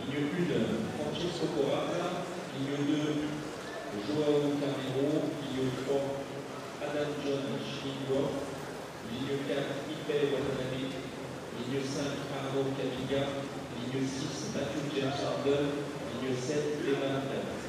Ligne 1, Francesco Corrazza. Ligne 2, Joao Carneiro. Ligne 3, Adam John Chilingua. Ligne 4, Ipe Watanabe. Ligne 5, Arnaud Camiga. Ligne 6, Matthew James Harden. Ligne 7, Evan Bell.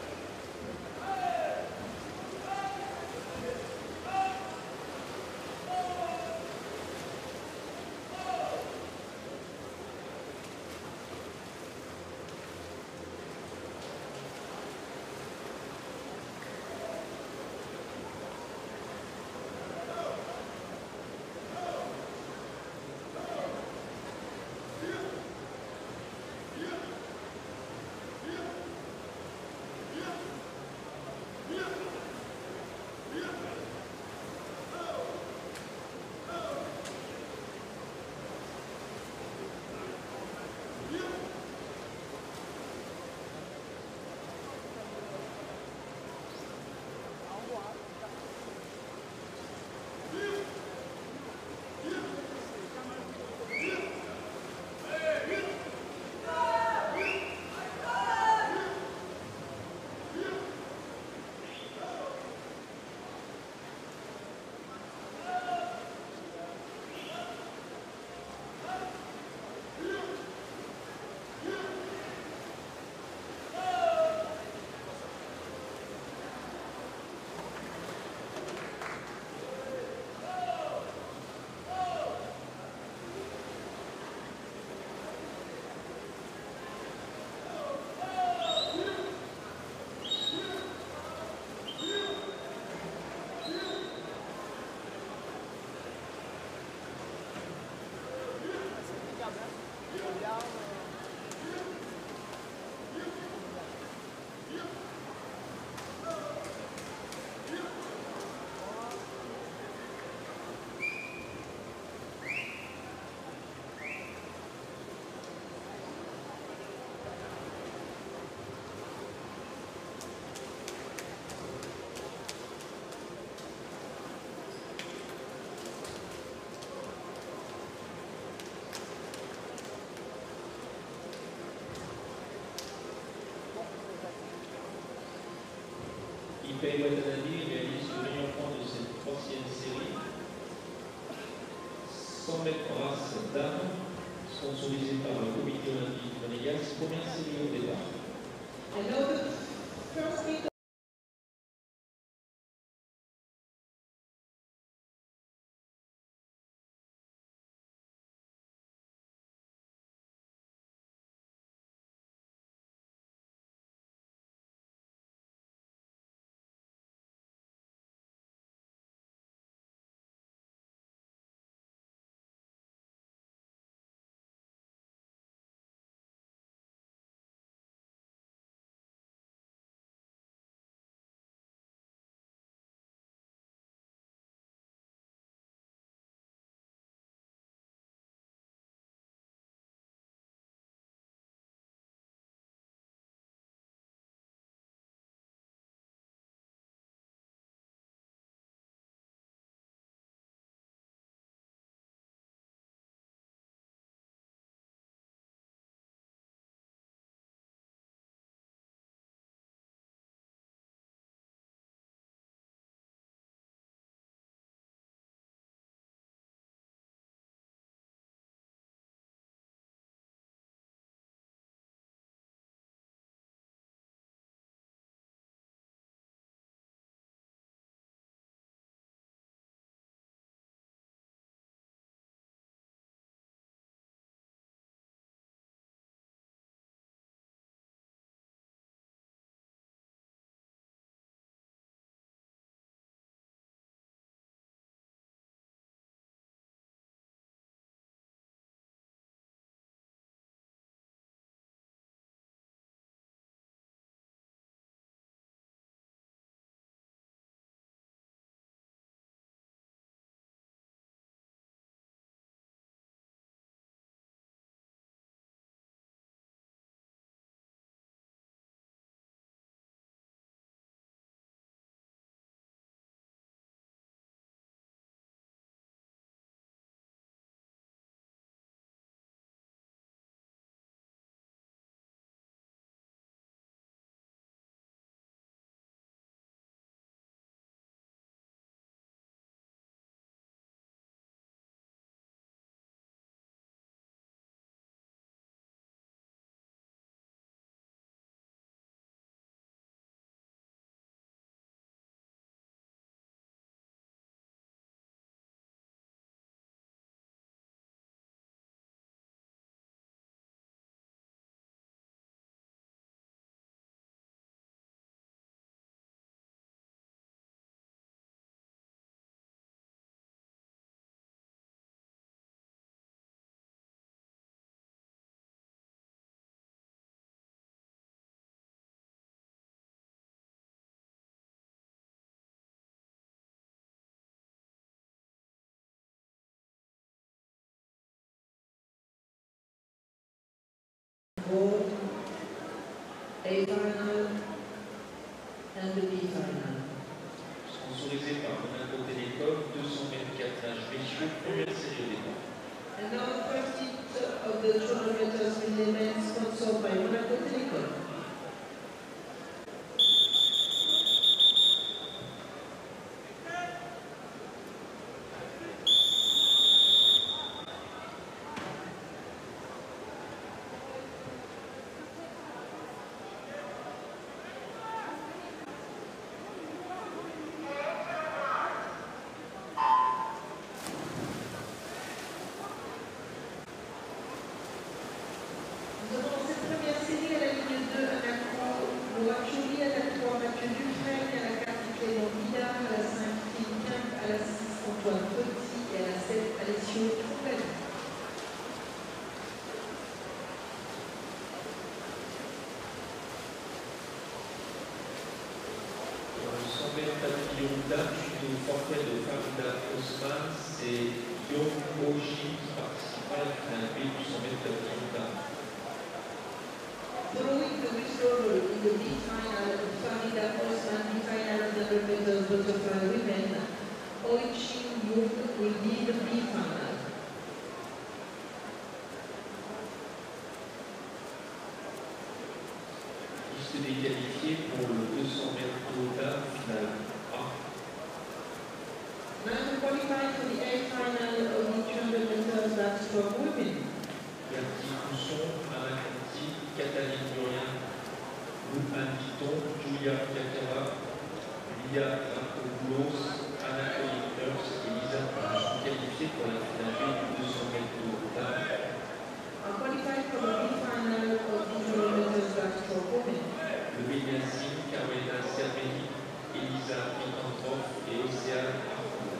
Ipe Watanabe réalise le meilleur point de cette troisième série. 100 mètres race dames, sponsorisé par le comité olympique monégasque. Première série au départ. gold, A final, and the B final. Sponsorisé par Monaco Télécom, 200 mètres 4 nages messieurs, première série au départ. And now the first heat of the 200 meters relay men sponsored by Monaco Telecom. Nous avons cette première série à la ligne 2, Anako Noacholi, à la 3, Mathieu Dufresne, à la 4, Clément Billard, à la 5, Phil Quint, à la 6, Antoine Petit et à la 7, Alessio Trombelli. Dans le 100 mètres papillon dame, suite au forfait de Farida Osman, c'est Guillaume Oji qui participera à la finale B du 100 mètres papillon dame. Following the withdrawal in the B final of Farida Osman, B final of the 100 meters butterfly women, Oichi Young will lead the B final. Liste des qualifiés pour le 200 mètres dame finale A. Now qualified for the A final of the 200 meters backstroke women. Bertie Cousson, Anna Conti, Cataline Durien, Lou Anne Piton, Julia Piacava, Lia Racopoulos, Anna Colligners et Lisa Page sont qualifiées pour la finale B du 200 mètres dame. Are qualified for the B final of the 200 meters backstroke women. Le Yassine, Carolina Cerveni, Elisa Picantroff et Océane Arfoud.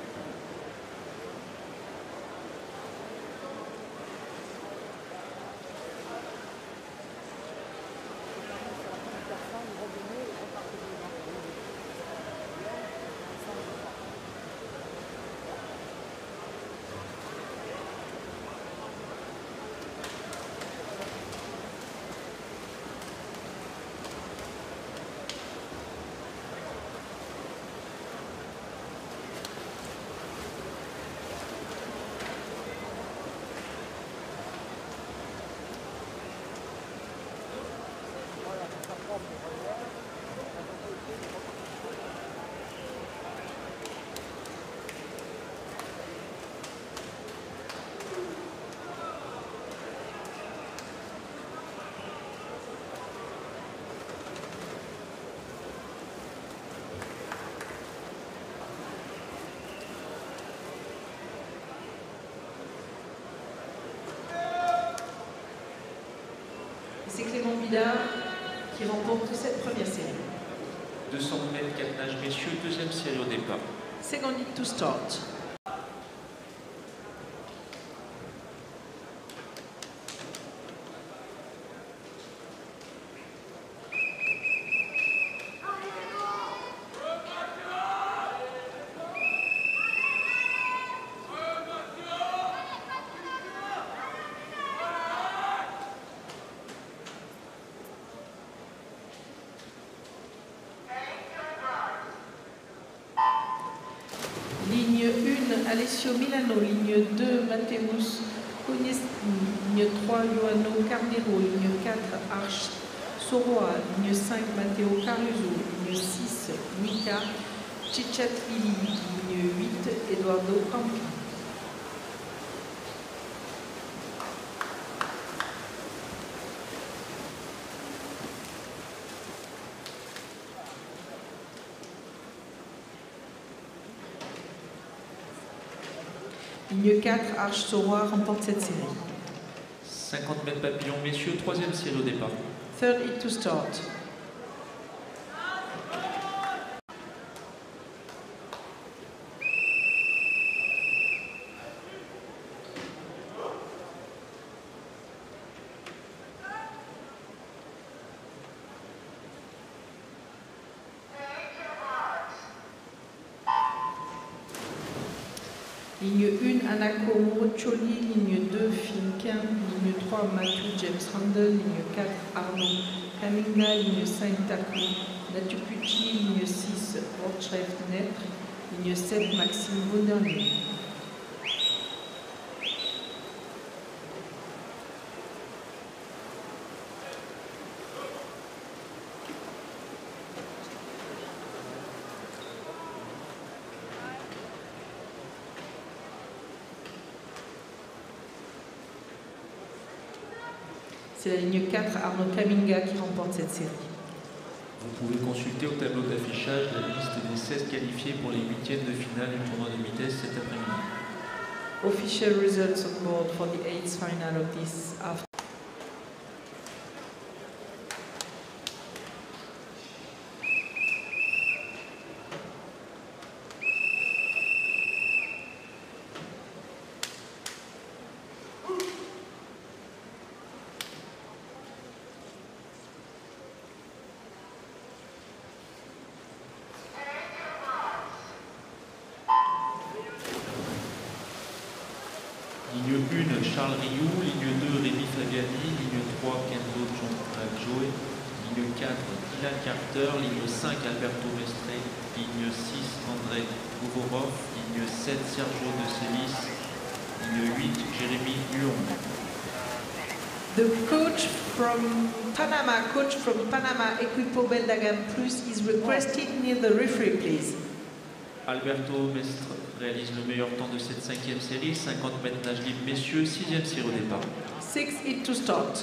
C'est Clément Billard qui remporte cette première série. 200 mètres 4 nages messieurs, deuxième série au départ. Second heat to start. Ligne 1, Alessio Milano. Ligne 2, Mateusz Konieczny. Ligne 3, Joanno Cardero. Ligne 4, Arch Soroa. Ligne 5, Matteo Caruso. Ligne 6, Mika Cicciatvili. Ligne 8, Eduardo Campi. Ligne 4, Arch Soroa remporte cette série. 50 mètres papillon messieurs, troisième série au départ. Third heat to start. Ligne 1, Anako Mocholi. Ligne 2, Finkin. Ligne 3, Matthew James Randall. Ligne 4, Arnaud Kaminga. Ligne 5, Taku Natupuchi. Ligne 6, Borchef Netre. Ligne 7, Maxime Vauderlin. C'est la ligne 4, Arnaud Kaminga, qui remporte cette série. Vous pouvez consulter au tableau d'affichage la liste des 16 qualifiés pour les huitièmes de finale du tournoi de vitesse cet après-midi. Official results on board for the 8th final of this afternoon. Ligne 1, Charles Rioux. Ligne 2, Rémi Fabiani. Ligne 3, Kenzo Joe. Ligne 4, Dylan Carter. Ligne 5, Alberto Mestre. Ligne 6, André Govorov. Ligne 7, Sergio De Celis. Ligne 8, Jérémy Huon. The coach from Panama, Equipo Beldagam Plus, is requested near the referee, please. Alberto Mestre réalise le meilleur temps de cette 5e série, 50 mètres nage libre messieurs, 6e série au départ. 6 hit to start.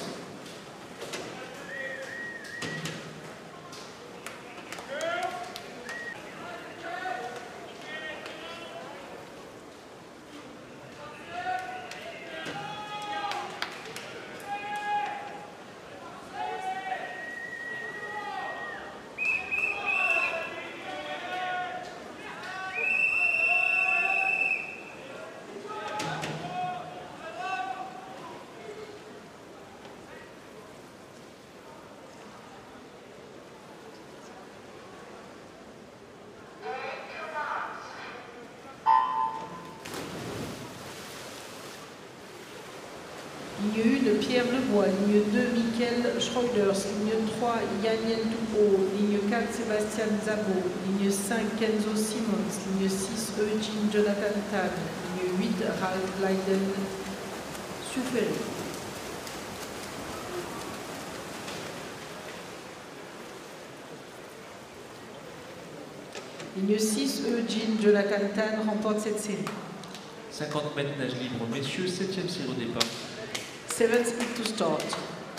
Ligne 1, Pierre Lebois. Ligne 2, Michael Schroeders. Ligne 3, Yanniel Dupo. Ligne 4, Sébastien Zabo. Ligne 5, Kenzo Simons. Ligne 6, Eugene Jonathan Tan. Ligne 8, Ralph Leiden Souferi. Ligne 6, Eugene Jonathan Tan remporte cette série. 50 mètres nage libre messieurs, 7e série au départ. 7th hit to start.